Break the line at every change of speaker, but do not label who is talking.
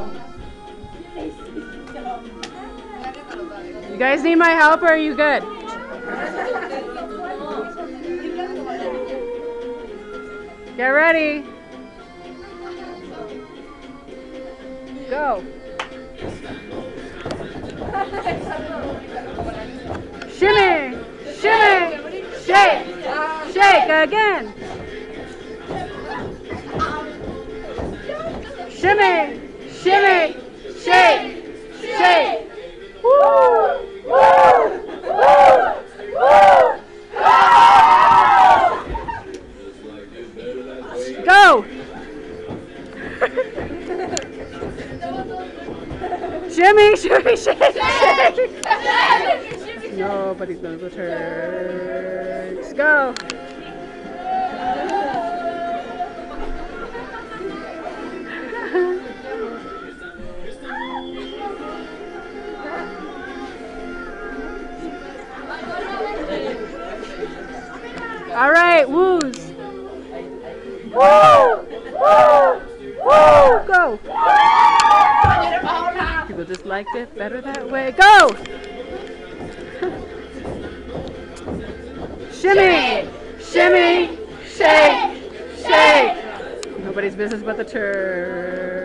You guys need my help or are you good? Get ready. Go. Shimmy, shimmy, shake, shake again. Shimmy, shimmy, shake, shake. Woo, woo, woo, woo. Go. Shimmy, shimmy, shake, shake. Nobody's going to return. Let's go. All right, woos. Woo! Woo! Woo! Go. People just liked it better that way. Go. Shimmy, shimmy, shake, shake. Nobody's business but the turn.